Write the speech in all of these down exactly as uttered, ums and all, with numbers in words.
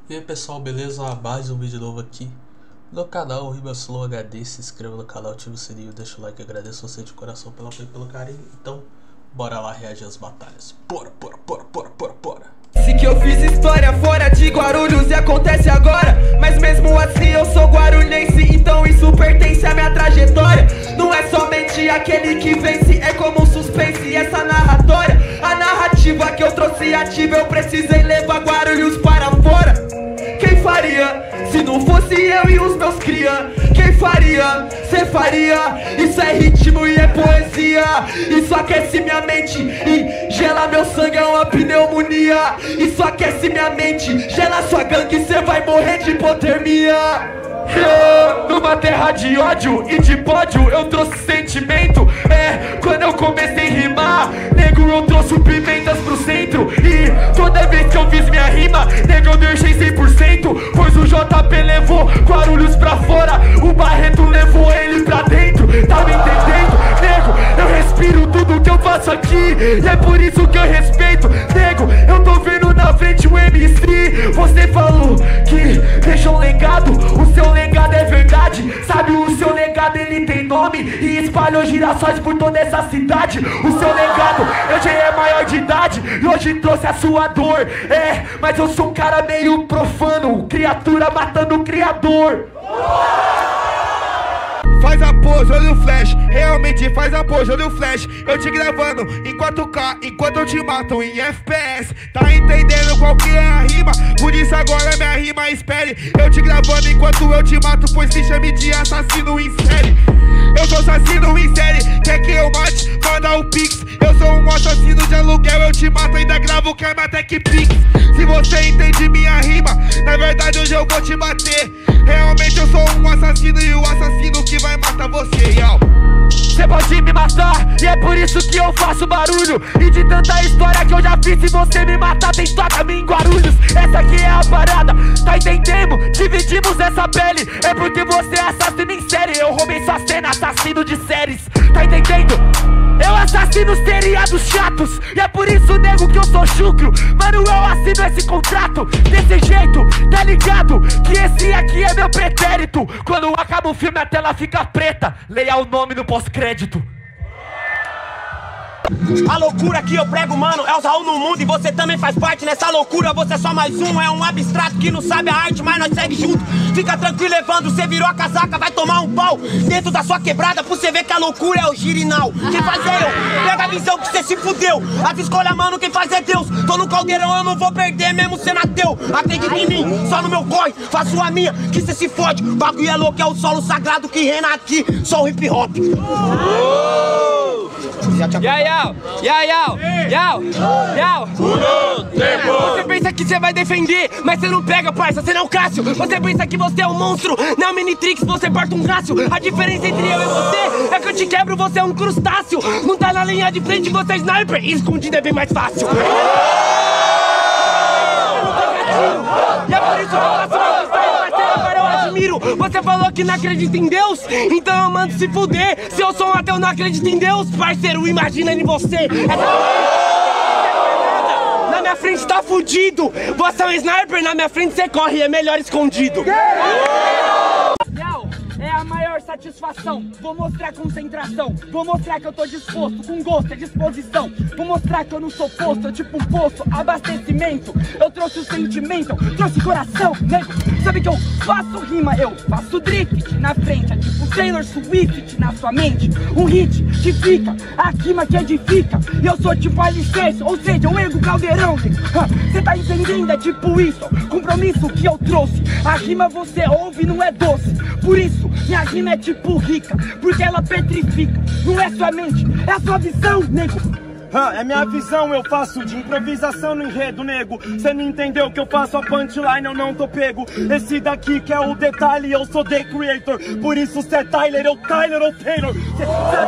E aí pessoal, beleza? Mais um vídeo novo aqui no canal RimaSlow H D. Se inscreva no canal, ativa o sininho, deixa o like, agradeço você de coração pelo apoio e pelo carinho. Então, bora lá reagir às batalhas. Bora, bora, bora, bora, bora, bora. Se que eu fiz história fora de Guarulhos e acontece agora, mas mesmo assim eu sou guarulhense, então isso pertence à minha trajetória. Não é somente aquele que vence, é como um suspense essa narratória. A narrativa que eu trouxe ativa, eu precisei levar Guarulhos para fora. Quem faria, se não fosse eu e os meus cria? Quem faria, cê faria? Isso é ritmo e é poesia. Isso aquece minha mente e gela meu sangue, é uma pneumonia. Isso aquece minha mente, gela sua gangue, cê vai morrer de hipotermia. Yeah. Numa terra de ódio e de pódio eu trouxe sentimento. É, quando eu comecei a rimar, nego, eu trouxe pimentas pro centro. E toda vez que eu fiz minha rima, nego, eu deixei cem por cento. Pois o J P levou Guarulhos pra fora, o Barreto levou ele pra dentro. Tá me entendendo? Nego, eu respiro tudo que eu faço aqui, e é por isso que eu respeito. Nego, eu tô vendo na frente o M C. Você falou que deixou um legado, o seu legado é verdade. Sabe, o seu legado ele tem nome e espalhou girassóis por toda essa cidade. O seu legado hoje é maior de idade e hoje trouxe a sua dor. É, mas eu sou um cara meio profano, criatura matando o criador. Faz a pose, olha o flash, realmente faz a pose, olha o flash. Eu te gravando em quatro K, enquanto eu te mato em F P S. Tá entendendo qual que é a rima? Por isso agora minha rima espere. Eu te gravando enquanto eu te mato, pois se chame de assassino em série. Eu sou assassino em série, quer que eu mate? Manda o pix. Eu sou um assassino de aluguel, eu te mato, ainda gravo Karma Tech Pix. Se você entende minha rima, na verdade hoje eu vou te bater. Realmente eu sou um assassino e o assassino que vai matar você, yo. Cê pode me matar, e é por isso que eu faço barulho. E de tanta história que eu já fiz, se você me matar, tem toca me em Guarulhos. Essa aqui é a parada, tá entendendo? Dividimos essa pele, é porque você é assassino em série. Eu roubei sua cena, assassino de séries, tá entendendo? Eu assassino seriados chatos, e é por isso, nego, que eu sou chucro. Mano, eu assino esse contrato desse jeito, tá ligado? Que esse aqui é meu pretérito. Quando acaba o filme a tela fica preta, leia o nome no pós-crédito. A loucura que eu prego, mano, é o Raul no mundo e você também faz parte nessa loucura. Você é só mais um, é um abstrato que não sabe a arte, mas nós segue junto. Fica tranquilo levando, você virou a casaca, vai tomar um pau dentro da sua quebrada, pra você ver que a loucura é o girinal. Quem faz é eu, pega a visão que você se fudeu. As escolhas, mano, quem faz é Deus. Tô no caldeirão, eu não vou perder mesmo sendo ateu. Acredita em mim, só no meu corre, faço a minha, que cê se fode. Bagulho é louco, é o solo sagrado que reina aqui, só o hip hop. Yau, yau, yau, yau, yau, yau. Você pensa que você vai defender, mas você não pega, parça, você não é o Cássio. Você pensa que você é um monstro, não Minitrix, você porta um Cássio. A diferença entre eu e você é que eu te quebro, você é um crustáceo. Não tá na linha de frente, você é sniper, e escondido é bem mais fácil. E é por isso que eu faço uma freestyle, parceiro, agora eu admiro. Você falou que não acredita em Deus, então eu mando se fuder. Se eu sou um ateu, não acredito em Deus, parceiro, imagina em você. Na minha frente tá fudido. Você é um sniper, na minha frente você corre, é melhor escondido. É a maior satisfação. Vou mostrar concentração. Vou mostrar que eu tô disposto, com gosto, é disposição. Vou mostrar que eu não sou posto, eu tipo um poço, abastecimento. Eu trouxe o sentimento, eu trouxe coração, nego. Sabe que eu faço rima, eu faço drift na frente. É tipo Taylor Swift na sua mente. Um hit que fica, a rima que edifica. E eu sou tipo alicerce, ou seja, eu ergo caldeirão. Cê tá entendendo? É tipo isso, compromisso que eu trouxe. A rima você ouve, não é doce. Por isso, minha rima é tipo rica, porque ela petrifica. Não é sua mente, é a sua visão, nego. Ah, é minha visão, eu faço de improvisação no enredo, nego. Cê não entendeu que eu faço a punchline, eu não tô pego. Esse daqui que é o detalhe, eu sou The Creator. Por isso cê é Tyler, eu Tyler ou Taylor. Cê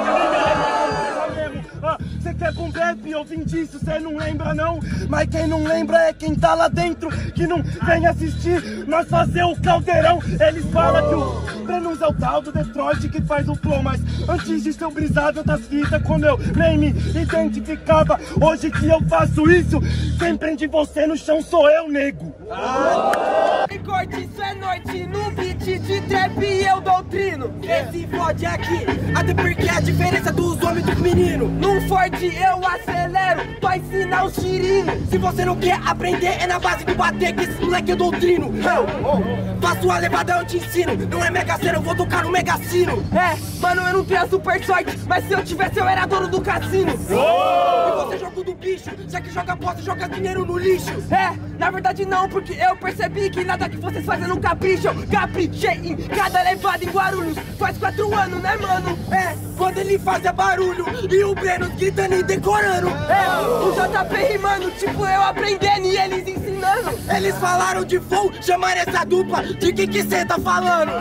Cê quer um rap, eu vim disso, cê não lembra não. Mas quem não lembra é quem tá lá dentro, que não vem assistir nós fazer o caldeirão. Eles falam que o Brenus é o tal do Detroit que faz o flow, mas antes de ser o brisado das fitas, como eu nem me identificava. Hoje que eu faço isso, quem prende você no chão sou eu, nego. Ah. Corte, isso é noite, no beat de trap eu doutrino. Esse fode aqui, até porque a diferença dos homens dos meninos. No Ford eu acelero, pra ensinar os tirinos. Se você não quer aprender, é na base do bater que esse moleque eu doutrino. Eu, oh, faço a levada, eu te ensino. Não é mega cena, eu vou tocar no megacino. É, mano, eu não tenho a super sorte, mas se eu tivesse eu era dono do cassino. Oh! E você jogo do bicho, já que joga bosta, joga dinheiro no lixo. É, na verdade não, porque eu percebi que nada que vocês fazem no capricho. Eu caprichei em cada levada em Guarulhos. Faz quatro anos, né, mano? É, quando ele fazia barulho e o Breno gritando e decorando. É, o J P rimando, tipo eu aprendendo e eles ensinando. Eles falaram de flow, chamaram essa dupla. De que que cê tá falando?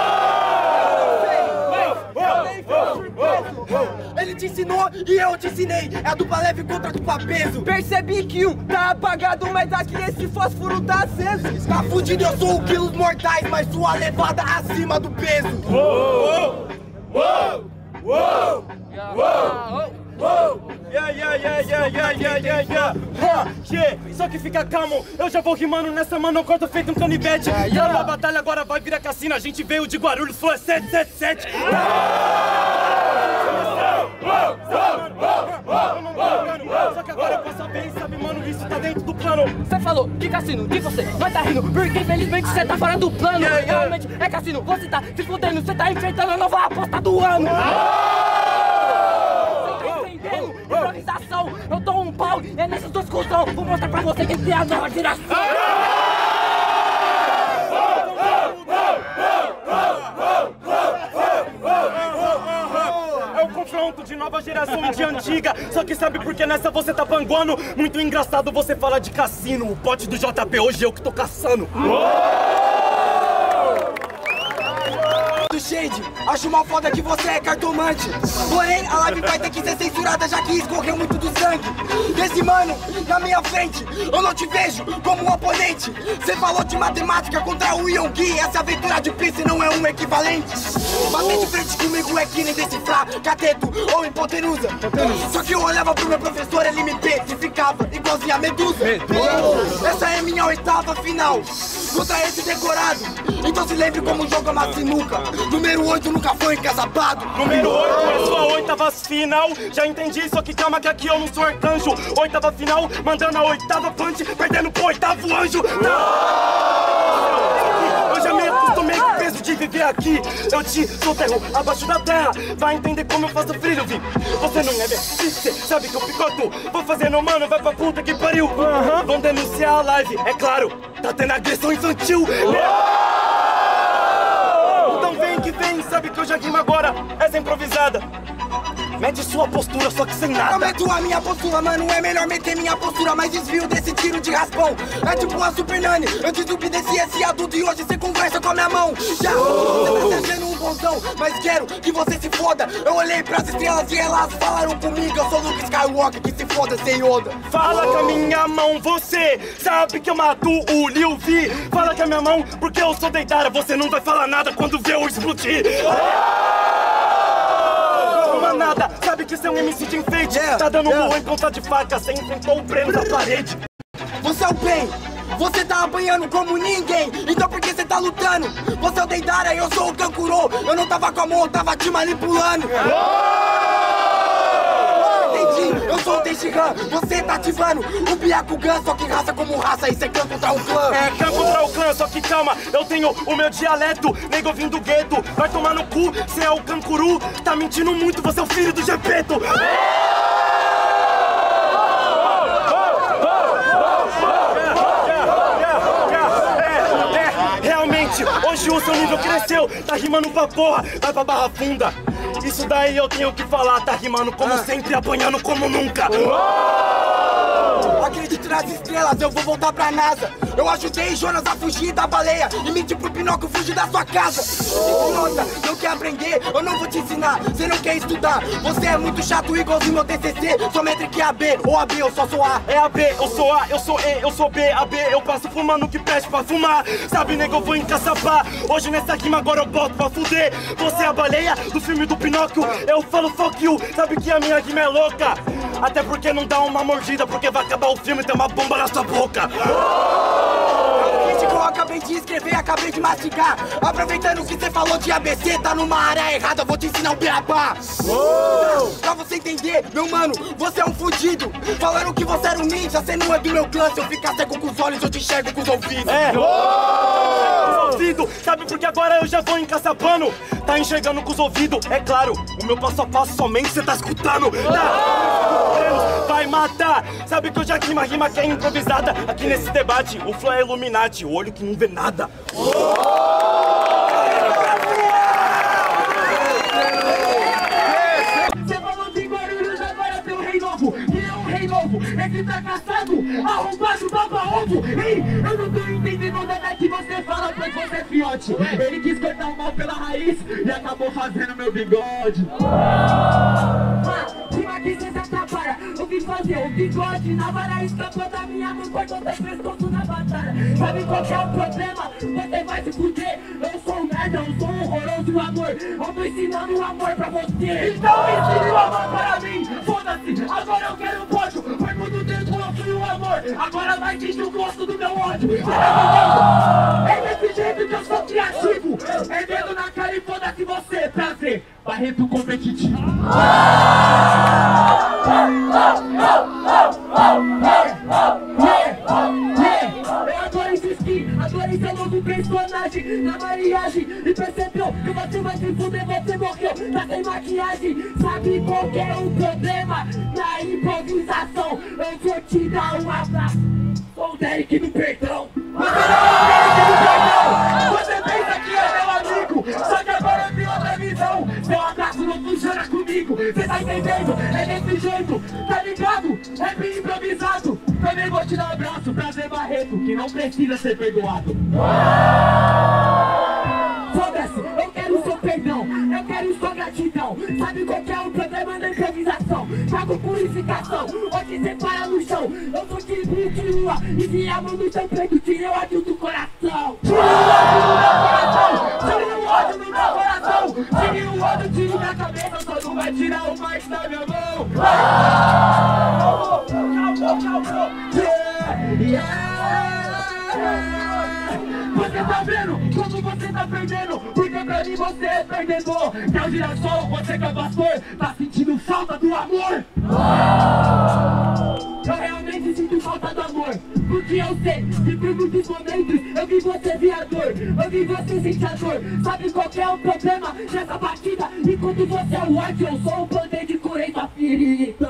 Ele te ensinou e eu te ensinei. É a dupla leve contra a dupla peso. Percebi que um tá apagado, mas aqui esse fósforo tá aceso. Tá fudido, eu sou o quilos mortais, mas sua levada acima do peso. Uou, uou, uou, uou, uou. Yeah, yeah, yeah, yeah, yeah, yeah, yeah, yeah. Ha, yeah. Só que fica calmo, eu já vou rimando nessa, mano, eu corto feito um canivete. Yeah, yeah. A batalha agora vai virar cassino, a gente veio de Guarulhos, foi sete sete sete. Só que agora eu posso saber, sabe, mano, isso tá dentro do plano. Você falou de cassino, de você, nós tá rindo, porque infelizmente você tá fora do plano. Yeah, yeah. Realmente é cassino, você tá se fudendo, você tá enfrentando a nova aposta do ano. Improvisação, eu dou um pau, é nessas duas cuzão. Vou mostrar pra você quem tem a nova geração. É o confronto de nova geração e de antiga. Só que sabe por que nessa você tá panguando? Muito engraçado você fala de cassino. O pote do J P hoje eu que tô caçando. Shade, acho uma foda que você é cartomante. Porém, a live vai ter que ser censurada, já que escorreu muito do sangue desse mano na minha frente. Eu não te vejo como um oponente. Você falou de matemática contra o Yonggi. Essa aventura de Prince não é um equivalente. Bater de frente comigo é que nem decifrar cateto ou hipotenusa. Só que eu olhava pro meu professor, ele me petrificava igualzinho a Medusa. Essa é minha oitava final contra esse decorado. Então se lembre como joga uma sinuca. Número oito nunca foi encasapado. Número oito é sua oitava final. Já entendi, só que calma que aqui eu não sou arcanjo. Oitava final, mandando a oitava punch, perdendo pro oitavo anjo. Eu já me acostumei com o peso de viver aqui. Eu te soterro abaixo da terra. Vai entender como eu faço frio, vi. Você não é meu cê sabe que eu picoto. Vou fazendo, mano, vai pra puta que pariu. Uhum. Vão denunciar a live, é claro. Tá tendo agressão infantil. Então vem que vem, sabe que eu já rimo agora. Essa é improvisada. Mete sua postura, só que sem nada. Eu meto a minha postura, mano, é melhor meter minha postura. Mas desvio desse tiro de raspão. É tipo a Super Nani. Antes do obedeci esse adulto e hoje você conversa com a minha mão. Já, você tá sendo um bonzão, mas quero que você se foda. Eu olhei pras estrelas e elas falaram comigo. Eu sou Luke Skywalker, que se foda sem Yoda. Fala com a minha mão, você sabe que eu mato o Liu Vi. Fala com a minha mão, porque eu sou Deidara. Você não vai falar nada quando vê eu explodir. Nada, sabe que seu M C de enfeite yeah, tá dando yeah. um em ponta de faca, você enfrentou o Breno da parede. Você é o bem, você tá apanhando como ninguém, então por que você tá lutando? Você é o Deidara e eu sou o Kankuro. Eu não tava com a mão, eu tava te manipulando. Entendi, eu sou o Tenshinhan, você tá ativando o Byakugan, só que raça como raça, isso é clã contra o clã. É clã contra o clã, só que calma, eu tenho o meu dialeto, nego vindo do gueto, vai tomar no cu, cê é o Kankuro, tá mentindo muito, você é o filho do Gepeto. Realmente, hoje o seu nível cresceu, tá rimando pra porra, vai pra Barra Funda. Isso daí eu tenho que falar, tá rimando como ah. sempre, apanhando como nunca. Acredito nas estrelas, eu vou voltar pra NASA. Eu ajudei Jonas a fugir da baleia e menti pro Pinóquio fugir da sua casa. Idiota, não quer aprender, eu não vou te ensinar. Você não quer estudar, você é muito chato igualzinho meu T C C. Sua métrica é A B, ou A B, eu só sou A. É A B, eu sou A, eu sou E, eu sou B. A B, eu passo fumando que pede pra fumar. Sabe, nego, eu vou encaçapar. Hoje nessa rima agora eu boto pra fuder. Você é a baleia do filme do Pinóquio, eu falo fuck you. Sabe que a minha rima é louca, até porque não dá uma mordida, porque vai acabar o filme e tem uma bomba na sua boca. Eu acabei de esquecer. acabei de mastigar. Aproveitando que cê falou de A B C, tá numa área errada, eu vou te ensinar um beabá. Oh! Pra você entender, meu mano, você é um fudido. Falando que você era um ninja, cê não é do meu clã. Se eu ficar cego com os olhos, eu te enxergo com os ouvidos. É! Oh! Ouvido, sabe porque agora eu já vou encaçapando. Tá enxergando com os ouvidos, é claro. O meu passo a passo somente cê tá escutando. Tá? Vai matar. Sabe que eu já rima, rima que é improvisada. Aqui nesse debate, o flow é Illuminati, o olho que não vê nada. Você falou de Guarulhos, agora tem um rei novo. E é um rei novo, esse fracassado, arrombado, baba-ovo. Ei, eu não tô entendendo nada que você fala, pois você é fiote. Ele quis cortar o mal pela raiz e acabou fazendo meu bigode. Rima que cê se atrapalha, eu vim fazer o bigode na vara, escapou da minha mão, cortou teu pescoço na batalha. Sabe qual que é o problema? Você vai se fuder. Eu sou um merda, eu sou um horroroso amor. Eu tô ensinando o amor pra você. Então ensine o amor para mim. Foda-se, agora eu quero um pódio. Foi muito tempo eu fui o amor. Agora vai sentir o gosto do meu ódio. É desse jeito que eu sou criativo. É dedo na cara e foda-se você. Prazer, Barreto competitivo. Eu adoro esse skin, adoro esse novo personagem na mariagem. E percebeu que você vai se fuder, você morreu, tá sem maquiagem. Sabe qual que é o problema? Na improvisação, eu vou te dar um abraço. Sou o Derek do perdão. Você não é o Derek do perdão. Você pensa que é meu amigo, só que agora eu tenho outra visão. Seu abraço não funciona comigo, cê tá entendendo? É desse jeito, tá ligado? É bem improvisado. Também vou te dar um abraço, prazer Barreto, que não precisa ser perdoado. Foda-se, eu quero seu perdão, eu quero sua gratidão. Sabe qual que é o problema da improvisação? Trago purificação, hoje cê para no chão. Eu sou de brilho de lua, e se a mão no seu peito, tire o ódio do coração. Tire o ódio do meu coração. Tire o ódio do meu coração. Tire o ódio, tire da cabeça, só não vai tirar o mais da minha mão. Você tá vendo como você tá perdendo? Porque pra mim você é perdedor. Que o girassol, você que é pastor, tá sentindo falta do amor. Eu realmente sinto falta do amor. Porque eu sei que por muitos momentos eu vi você viador, eu vi você sentir a dor. Sabe qual que é o problema nessa batida? Enquanto você é o ódio, eu sou um band-aid, curei sua ferida.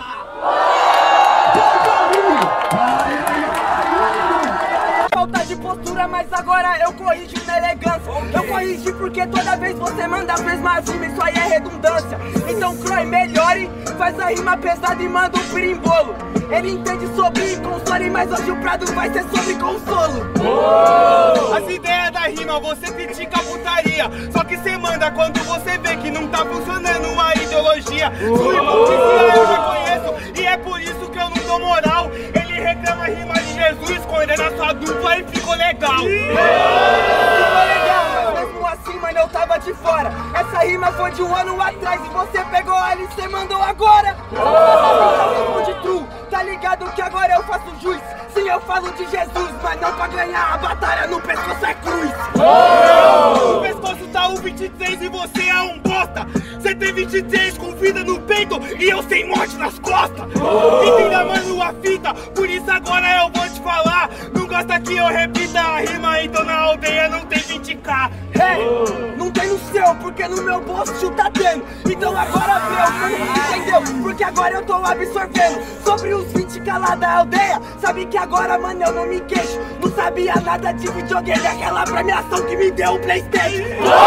Falta de postura, mas agora eu corrijo na elegância. Eu corrigi porque toda vez você manda a mesma rima, isso aí é redundância. Então Croy, melhore, faz a rima pesada e manda um pirimbolo. Ele entende sobre console, mas hoje o Prado vai ser sobre consolo. Oh! As ideias da rima, você critica a putaria. Só que cê manda quando você vê que não tá funcionando uma ideologia. Sua hipocrisia eu já conheço e é por isso que eu não dou moral. Ele reclama a rima de Jesus, escondendo a sua dupla e ficou legal. Ficou legal, mas mesmo assim, mano, eu tava de fora. Essa rima foi de um ano atrás e você pegou ela e você mandou agora. Oh! De true, tá ligado que agora eu faço juiz. Sim, eu falo de Jesus, mas não pra ganhar a batalha no pescoço é cruz. Oh! No pescoço tá o vinte e três e você é um bosta. Você tem vinte e três com vida no peito e eu sem morte nas costas. Oh! Entenda, mano, a fita, por isso agora eu vou te falar. Não gosta que eu repita a rima, então na aldeia não tem vinte k. Hey, oh! Não tem no seu, porque no meu bolso tá tendo. Então agora meu, você não entendeu, porque agora eu tô absorvendo sobre os vinte k lá da aldeia. Sabe que agora, mano, eu não me queixo. Não sabia nada de videogame, aquela premiação que me deu o PlayStation.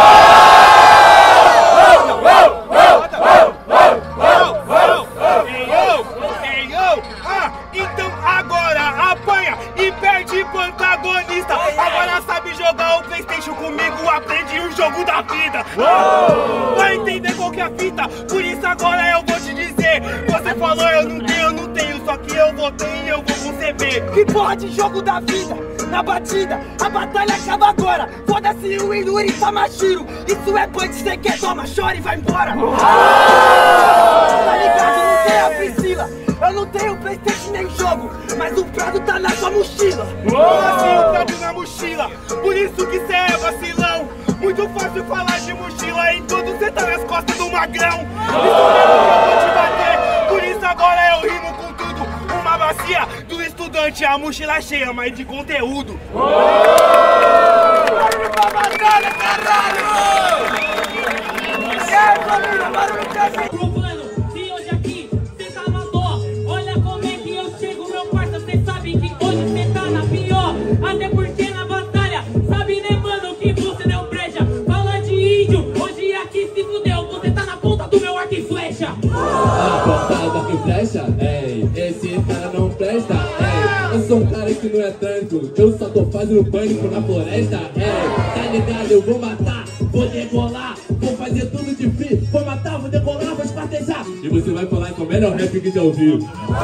Então agora apanha e perde pro antagonista. Agora sabe jogar o PlayStation comigo, aprende o jogo da vida. Vai entender qual que é a fita, por isso agora eu vou te dizer. Você falou eu não tenho, eu não tenho, só que eu vou ter e eu vou conceber. Que porra de jogo da vida? Na batida, a batalha acaba agora. Foda-se o Inuri e Samashiro. Isso é punch, cê quer, toma, chora e vai embora. Tá ligado, não tem a Priscila. Eu não tenho PlayStation nem jogo, mas o Prado tá na sua mochila. Oh, assim o Prado na mochila. Por isso que cê é muito fácil falar de mochila em tudo, cê tá nas costas do magrão. Isso mesmo que eu vou te bater, por isso agora eu rimo com tudo. Uma bacia do estudante, a mochila cheia, mas de conteúdo. Barulho pra batalha, caralho! E aí, família, barulho pra mim! Provando que hoje aqui cê tá na dó. Olha como é que eu chego, meu parça, cê sabe que hoje cê tá na pior. Até porque na batalha, sabe né, mano, que você não breja. Fala de índio, hoje aqui se fudeu, você tá na ponta do meu arco e flecha. A ponta do arco e flecha? Ei, esse cara não presta, ei. Eu sou um cara que não é tanto, eu só tô fazendo pânico na floresta, ei. Tá ligado, eu vou matar, vou decolar, vou fazer tudo de free. Vou matar, vou decolar, vou espartejar. E você vai falar que é o melhor rap que já ouviu.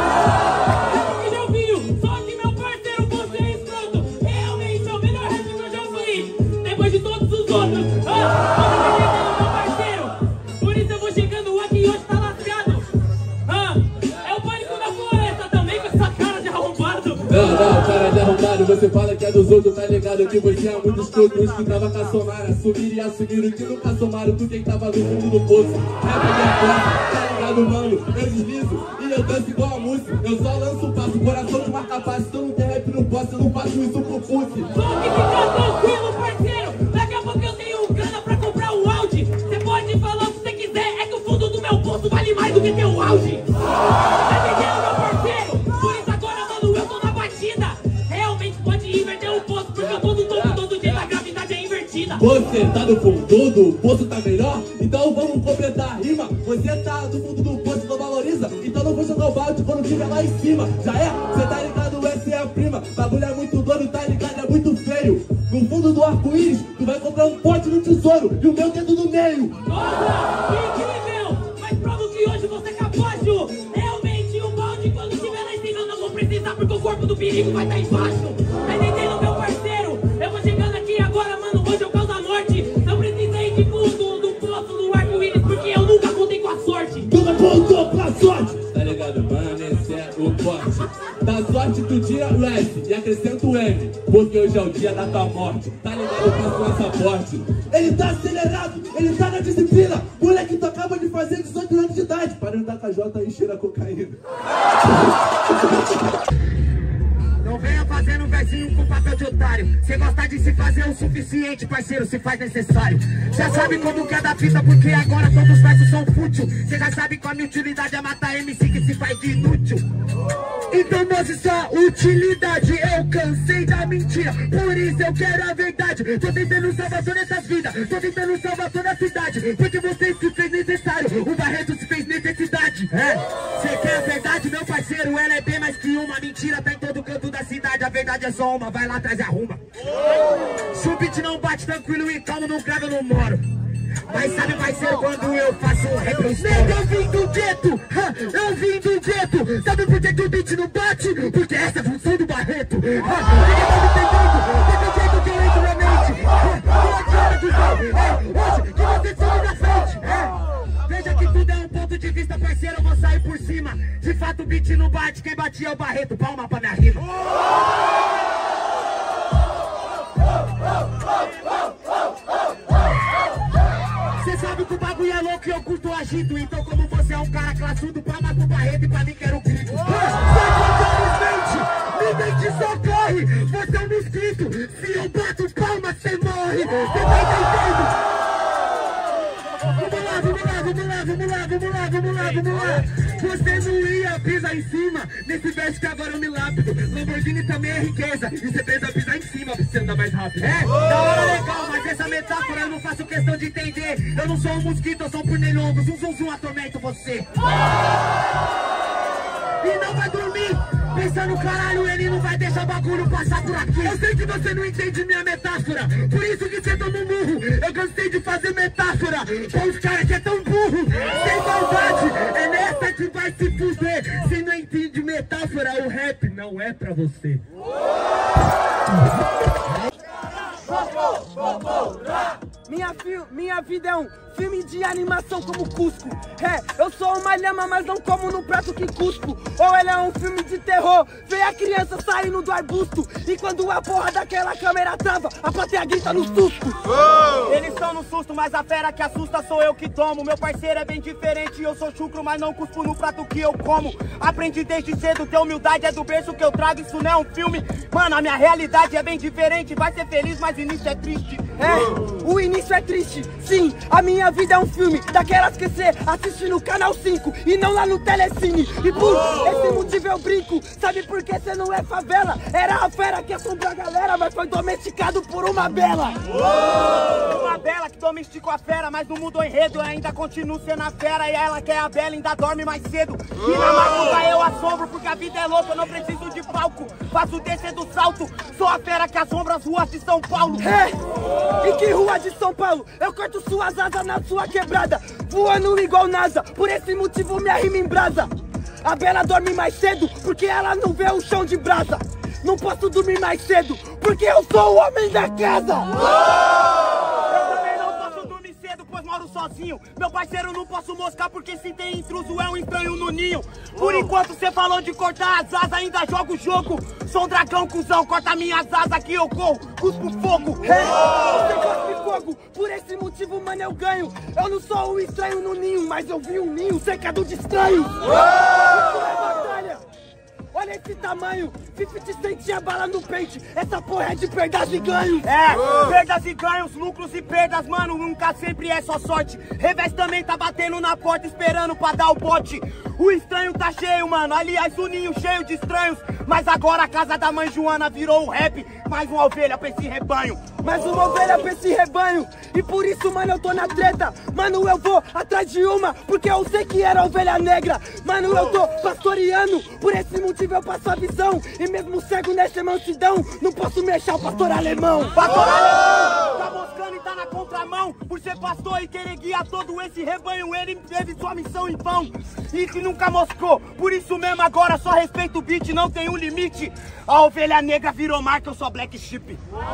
Que já ouviu, só que meu parceiro, você é escroto. Realmente é o melhor rap que eu já ouvi, depois de todos os outros. Ah, você tá chegando, meu parceiro, por isso eu vou chegando aqui hoje tá lascado. Ah, é o pânico da floresta também com essa cara de arrombado. Não, não, cara de arrombado, você fala que é dos outros, tá ligado? Que você é muito escroto, os que tava com a Somara. Assumir e assumir o que nunca somaram, tu quem tava no fundo do poço. Rap de agora, tá ligado, mano? Eu deslizo e eu danço igual a música. Eu só lanço o passo, coração de marca fácil. Se eu não tem rap no posso, eu não faço isso pro Pussy. Só que fica tranquilo, parceiro, daqui a pouco eu tenho grana pra comprar um Audi. Você pode falar o que você quiser, é que o fundo do meu bolso vale mais do que teu Audi. Tá entendendo, meu parceiro? Por isso agora, mano, eu tô na batida. Realmente pode inverter o poço, porque eu tô no topo todo dia, a gravidade é invertida. Você tá no fundo do poço, tá melhor? Então vamos completar a rima. Você tá no fundo do poço, não valoriza. Então não vou jogar o balde quando tiver lá em cima. Já é? Você tá ligado, essa é a prima. Bagulho é muito doido, tá ligado? É muito feio. No fundo do arco-íris, tu vai comprar um pote no tesouro e o meu dedo no meio. Nossa, que incrível! Mas provo que hoje você é capaz, Ju. Realmente o balde quando estiver lá em cima eu não vou precisar, porque o corpo do perigo vai estar embaixo. Tá entendendo, meu parceiro? Eu vou chegando aqui agora, mano, hoje eu causo a morte. Não precisei de fundo do poço do arco-íris, porque eu nunca contei com a sorte. Nunca contou com a sorte. Tá ligado, mano? Esse é o corte. Da sorte tu tira o S e acrescenta o M, porque hoje é o dia da tua morte. Tá ligado, eu faço passaporte. Ele tá acelerado, ele tá na disciplina. Moleque, tu acaba de fazer dezoito anos de idade. Para de andar com a J e cheira cocaína. Não venha fazendo versinho com papel de otário. Cê gosta de se fazer o suficiente, parceiro, se faz necessário. Cê sabe como que é da fita, porque agora todos os versos são fútil. Cê já sabe qual a minha utilidade é matar M C que se faz de inútil. Então mostre sua utilidade, eu cansei da mentira, por isso eu quero a verdade. Tô tentando salvar todas essas vidas, tô tentando salvar toda a cidade, porque você se fez necessário, o Barreto se fez necessidade. É, cê quer a verdade, meu parceiro, ela é bem mais que uma. Mentira tá em todo canto da cidade, a verdade é só uma, vai lá atrás e arruma. Se o beat não bate tranquilo e calmo, no grave eu não moro. Mas sabe, parceiro, quando eu faço um rap eu estouro. Eu vim do gueto, ha, eu vim do gueto. Sabe por que, que o beat não bate? Porque essa é a função do Barreto. Ha, ninguém tá me entendendo, desse jeito que eu entro na mente. Ha, não adianta dizer, é, hoje que você sobe na frente. É, veja que tudo é um ponto de vista, parceiro, eu vou sair por cima. De fato o beat não bate, quem batia é o Barreto. Palma pra minha rima. Cê sabe que o bagulho é louco e eu curto o agito. Então como você é um cara classudo, palma pro Barreto e pra mim quero o grito. Ninguém te socorre, você é um mosquito. Se eu bato palma, cê morre. Cê tá entendendo? Vamos lá, vamos lá, vamos lá, vamos lá, vamos lá, vamos lá, vamos lá. Você não ia pisar em cima nesse verso que agora eu me lápido. Lamborghini também é riqueza e você precisa pisar em cima pra você andar mais rápido. É, da hora legal, mas essa metáfora eu não faço questão de entender. Eu não sou um mosquito, eu sou um pernilongo. Zum, zum, zum, atormento você. E não vai dormir pensando, caralho, ele não vai deixar o bagulho passar por aqui. Eu sei que você não entende minha metáfora, por isso que você toma um murro. Eu cansei de fazer metáfora com os caras que é tão burro. Sem maldade, é nessa que vai se fuder. Você não entende metáfora, o rap não é pra você. Minha, minha vida é um filme de animação como Cusco. É, eu sou uma lhama, mas não como no prato que cuspo. Ou ele é um filme de terror, vê a criança saindo do arbusto, e quando a porra daquela câmera trava, a plateia grita no susto. Oh! Eles estão no susto, mas a fera que assusta sou eu que tomo. Meu parceiro é bem diferente, eu sou chucro, mas não cuspo no prato que eu como. Aprendi desde cedo, ter humildade é do berço que eu trago, isso não é um filme. Mano, a minha realidade é bem diferente, vai ser feliz, mas o início é triste. É, o início é triste, sim, a minha vida é um filme, daquelas que cê assiste no Canal cinco e não lá no Telecine. E por esse motivo eu brinco, sabe por que cê não é favela? Era a fera que assombrou a galera, mas foi domesticado por uma bela. Uma bela que domesticou a fera, mas não mudou o enredo, eu ainda continuo sendo a fera. E ela que é a bela ainda dorme mais cedo. E na madruga eu assombro, porque a vida é louca, eu não preciso de palco. Faço descer do salto, sou a fera que assombra as ruas de São Paulo. É, e que rua de São Paulo? Eu corto suas asas na sua quebrada, voando igual NASA, por esse motivo minha rima em brasa. A bela dorme mais cedo, porque ela não vê o chão de brasa. Não posso dormir mais cedo, porque eu sou o homem da casa. Eu também não posso dormir cedo, pois moro sozinho. Meu parceiro não posso moscar, porque se tem intruso é um estranho no ninho. Por enquanto cê falou de cortar as asas, ainda jogo o jogo. Sou um dragão, cuzão, corta minhas asas que eu corro, cuspo fogo. É, você cospe fogo, por esse motivo, mano, eu ganho. Eu não sou um estranho no ninho, mas eu vi um ninho cercado de estranhos. Isso é batalha. Olha esse tamanho, cinquenta Cent tinha bala no pente. Essa porra é de perdas e ganhos. É, oh. perdas e ganhos, lucros e perdas, mano, nunca sempre é só sorte. Revés também tá batendo na porta, esperando pra dar o bote. O estranho tá cheio, mano, aliás o ninho cheio de estranhos. Mas agora a casa da mãe Joana virou o rap. Mais uma ovelha pra esse rebanho. Mais uma ovelha pra esse rebanho. E por isso, mano, eu tô na treta. Mano, eu vou atrás de uma, porque eu sei que era ovelha negra. Mano, eu tô pastoreando, por esse motivo eu passo a visão. E mesmo cego nessa mansidão, não posso mexer o pastor alemão. Pastor alemão, tá moscando e tá na contramão. Por ser pastor e querer guiar todo esse rebanho, ele teve sua missão em vão. E que nunca moscou, por isso mesmo agora só respeito o beat, não tem um limite. A ovelha negra virou marca, eu sou black sheep.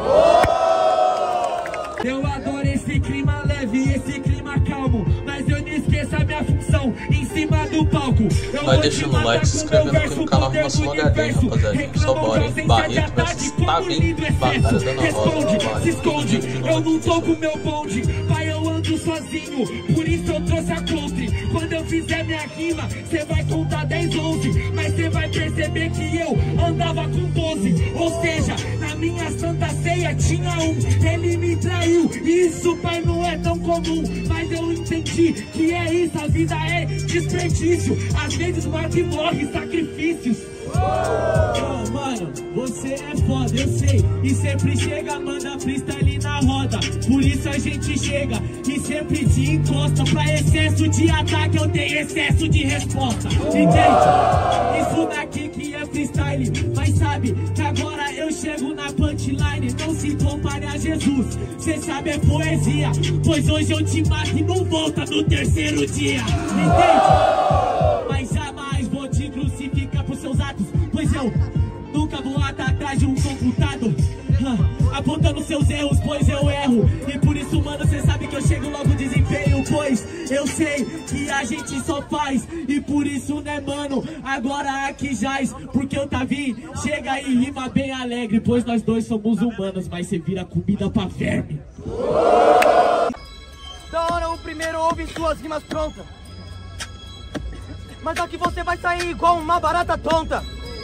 Eu adoro esse clima leve, esse clima calmo, mas eu não esqueço a minha função em cima do palco. Eu vai deixando o like, se inscrevendo aqui no canal Rimação H D, rapaziada. Só bora, hein? Barreto versus Tavi, batalha da Ana Rosa. Se esconde, eu não tô com meu bonde, pai, eu ando sozinho, por isso eu trouxe a country. Quando eu fizer minha rima, cê vai contar dez, onze, mas cê vai perceber que eu andava com doze. Ou seja, na minha santa ceia tinha um, ele me traiu. Isso, pai, não é tão comum, mas eu entendi que é isso, a vida é desperdício. Às vezes morte morre, sacrifícios. Oh, mano, você é foda, eu sei. E sempre chega, manda freestyle na roda. Por isso a gente chega e sempre te encosta. Pra excesso de ataque eu tenho excesso de resposta. Entende? Isso daqui que é freestyle. Mas sabe que agora eu chego na punchline. Não se compare a Jesus, cê sabe é poesia. Pois hoje eu te mato e não volta no terceiro dia. Entende? Mas jamais vou te crucificar por seus atos, pois eu nunca vou atrás de um computador ah, apontando seus erros, pois eu erro. E por isso, mano, cê sabe que eu chego logo desempenho, pois eu sei que a gente só faz. E por isso, né, mano, agora aqui jaz, porque eu Tavi chega e rima bem alegre, pois nós dois somos humanos, mas cê vira comida pra verme. Da hora o primeiro ouve suas rimas prontas, mas aqui você vai sair igual uma barata tonta.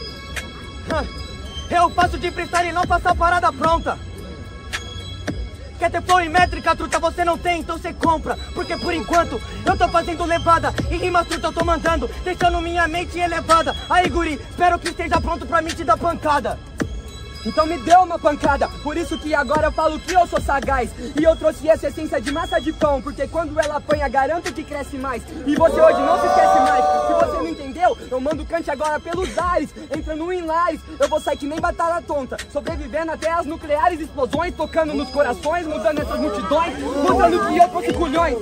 Eu faço de freestyle e não faço a parada pronta. Quer ter flow e métrica, truta, você não tem, então você compra. Porque por enquanto eu tô fazendo levada e rimas truta eu tô mandando, deixando minha mente elevada. Aí guri, espero que esteja pronto pra mim te dar pancada. Então me deu uma pancada, por isso que agora eu falo que eu sou sagaz. E eu trouxe essa essência de massa de pão, porque quando ela apanha garanto que cresce mais. E você hoje não se esquece mais, se você não entendeu, eu mando cante agora pelos ares. Entrando em lares, eu vou sair que nem batalha tonta, sobrevivendo até as nucleares explosões, tocando nos corações, mudando essas multidões, mudando que eu trouxe culhões.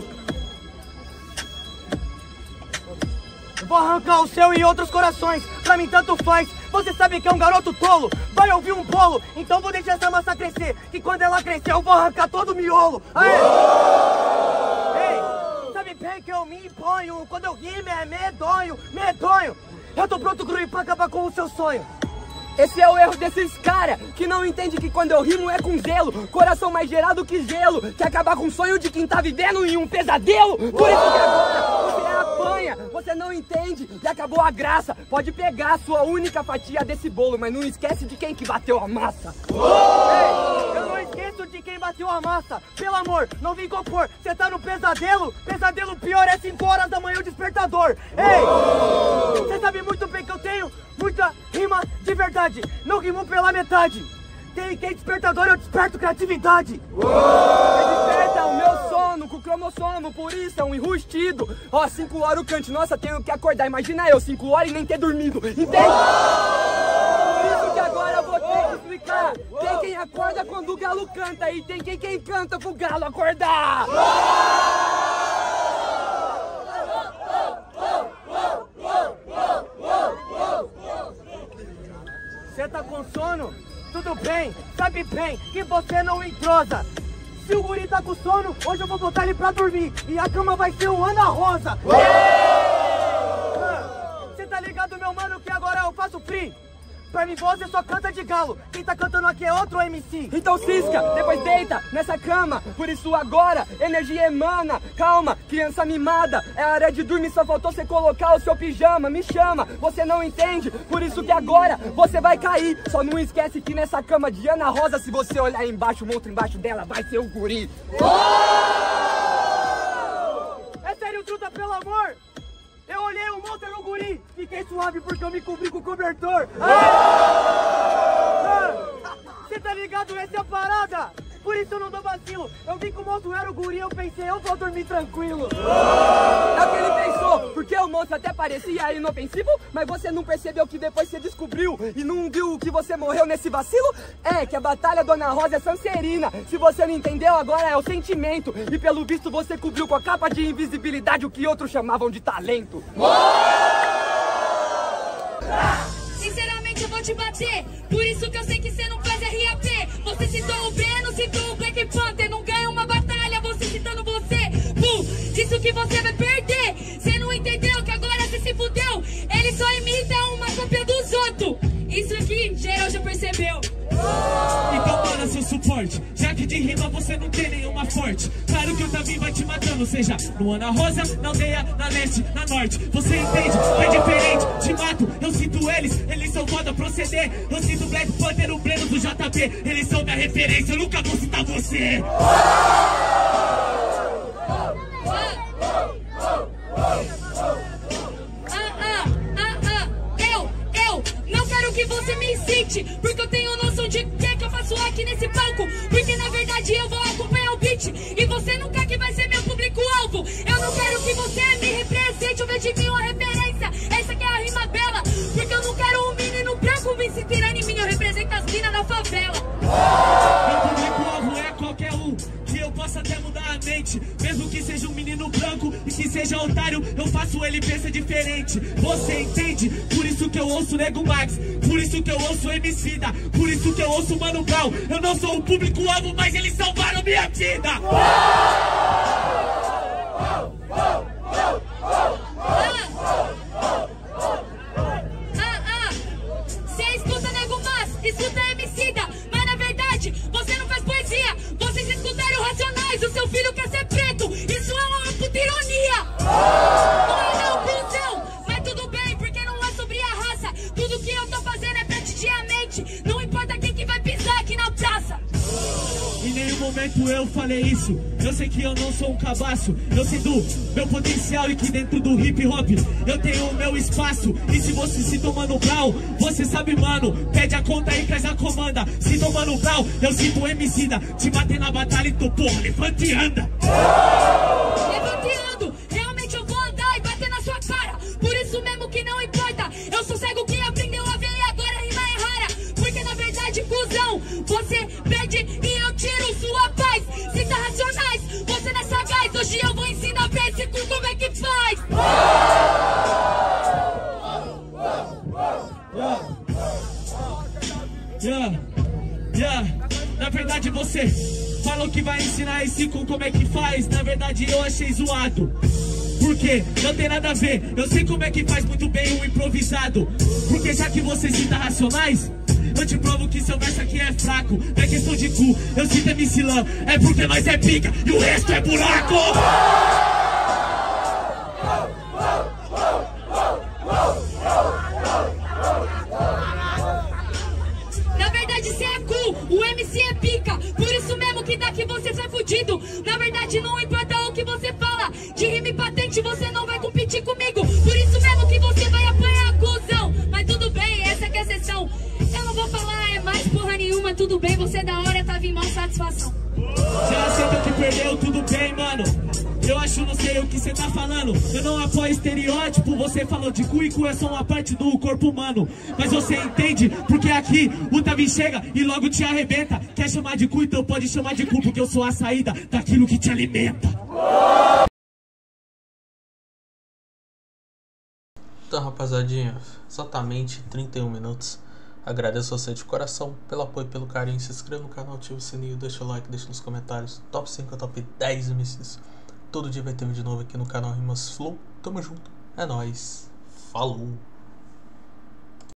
Vou arrancar o seu e outros corações, pra mim tanto faz. Você sabe que é um garoto tolo, vai ouvir um bolo. Então vou deixar essa massa crescer, que quando ela crescer eu vou arrancar todo o miolo. Aê! Ei, sabe bem que eu me imponho, quando eu rimo é medonho, medonho. Eu tô pronto, Grui, pra acabar com o seu sonho. Esse é o erro desses cara que não entende que quando eu rimo é com zelo. Coração mais gelado que gelo. Quer acabar com o sonho de quem tá vivendo em um pesadelo. Por isso que agora você apanha, você não entende e acabou a graça. Pode pegar a sua única fatia desse bolo, mas não esquece de quem que bateu a massa. Ei, eu não esqueço de quem bateu a massa. Pelo amor, não vem compor. Você tá no pesadelo? Pesadelo pior é cinco horas da manhã o despertador. Ei, você sabe muito bem que eu tenho muita rima de verdade. Não rimo pela metade. Tem quem despertador, eu desperto criatividade. Você desperta o meu sono com cromossomo, por isso é um enrustido. Ó, cinco horas o cante, nossa, tenho que acordar. Imagina eu, cinco horas e nem ter dormido. Entende? Por isso que agora eu vou ter que explicar. Tem quem acorda quando o galo canta e tem quem, quem canta pro galo acordar. Você tá com sono? Tudo bem, sabe bem que você não entrosa. Se o guri tá com sono, hoje eu vou botar ele pra dormir e a cama vai ser um Ana Rosa. Você tá ligado, meu mano, que agora eu faço free? Pra mim você só canta de galo, quem tá cantando aqui é outro M C. Então cisca, depois deita nessa cama. Por isso agora, energia emana. Calma, criança mimada, é hora de dormir, só faltou você colocar o seu pijama. Me chama, você não entende, por isso que agora você vai cair. Só não esquece que nessa cama de Ana Rosa, se você olhar embaixo, o monstro embaixo dela vai ser o guri. É sério, truta, pelo amor? Eu olhei o monstro no guri, fiquei suave porque eu me cobri com o cobertor. Você ah! ah! tá ligado? Essa é a parada. Por isso eu não dou vacilo. Eu vi que o monstro era o guri, eu pensei, eu vou dormir tranquilo. É o que ele pensou, porque o monstro até parecia inofensivo, mas você não percebeu que depois você descobriu e não viu que você morreu nesse vacilo? É que a batalha Dona Rosa é Sancerina. Se você não entendeu, agora é o sentimento. E pelo visto você cobriu com a capa de invisibilidade o que outros chamavam de talento. Sinceramente eu vou te bater, por isso que eu sei que você não faz R A P. Você citou o Breno, citou o Black Panther. Não ganha uma batalha você citando você. Pum, isso que você vai perder. Você não entendeu que agora você se fudeu. Ele só imita uma cópia dos outros. Isso aqui geral já percebeu. Então manda seu suporte, já que de rima você não tem nenhuma forte. Claro que eu também vai te matando, seja no Ana Rosa, na aldeia, na leste, na norte. Você entende? É diferente, te mato, eu sinto eles, eles são foda proceder. Eu sinto o Black Panther, o Breno do J P, eles são minha referência, eu nunca vou citar você. Que você me incite, porque eu tenho noção de o que é que eu faço aqui nesse palco. Porque na verdade eu vou acompanhar o beat e você nunca que vai ser meu público-alvo. Eu não quero que você me represente, eu vejo de mim uma referência. Essa que é a rima bela, porque eu não quero um menino branco me se tirando em mim. Eu represento as minas da favela. Meu público-alvo é qualquer um que eu possa até mudar a mente. Mesmo que seja um menino branco e que seja otário, eu faço ele pensar diferente. Você entende? Por isso que eu ouço Nego Max, por isso que eu ouço Emicida, por isso que eu ouço Mano Brown. Eu não sou o público-alvo, mas eles salvaram minha vida. Você escuta Nego Max, escuta Emicida, mas na verdade você não faz poesia. Vocês escutaram Racionais, o seu filho quer ser preto. Isso é uma puta ironia. Não é não, cuzão, mas tudo bem, porque não é sobre a raça. Tudo que eu tô fazendo é pra ti a mente. Não importa quem que vai pisar aqui na praça. Em nenhum momento eu falei isso. Eu sei que eu não sou um cabaço. Eu sei do meu potencial e que dentro do hip hop eu tenho o meu espaço. E se você cita o Mano Brown, você sabe, mano, pede a conta aí, traz a comanda. Cita o Mano Brown, eu cito o Emicida. Te matei na batalha e tu, porra, levanta e anda. Levanta e ando, realmente eu vou andar e bater na sua cara. Por isso mesmo que não importa, eu sou cego que aprendeu a ver e agora rima é rara. Porque na verdade, cuzão, você perde e eu tiro sua paz. Cita Racionais, você não é sagaz. Hoje eu vou ensinar pra esse cu como é que faz. Yeah, yeah. Na verdade você falou que vai ensinar esse cu como é que faz. Na verdade eu achei zoado. Porque não tem nada a ver. Eu sei como é que faz muito bem o improvisado. Porque já que você cita Racionais, eu te provo que seu verso aqui é fraco. Não é questão de cu, eu cito M C Lan. É porque nós é pica e o resto é buraco. Na verdade cê é cool, o M C é pica. Por isso mesmo que daqui você sai fudido. Na verdade não importa o que você fala, de rima e patente você não vai competir comigo. Por isso mesmo que você vai apanhar, cuzão. Mas tudo bem, essa que é a sessão. Eu não vou falar é mais porra nenhuma. Tudo bem, você é da hora, tava em mal satisfação. Você aceita que perdeu, tudo bem, mano. Eu acho, não sei o que você tá falando. Eu não apoio estereótipo. Você falou de cu e cu é só uma parte do corpo humano. Mas você entende, porque aqui o Tavi chega e logo te arrebenta. Quer chamar de cu, então pode chamar de cu, porque eu sou a saída daquilo que te alimenta. Então, rapazadinha, exatamente trinta e um minutos. Agradeço você de coração pelo apoio, pelo carinho. Se inscreva no canal, ativa o sininho, deixa o like, deixa nos comentários. Top cinco, top dez M Cs. Todo dia vai ter vídeo novo aqui no canal Rimas Flow. Tamo junto, é nóis, falou!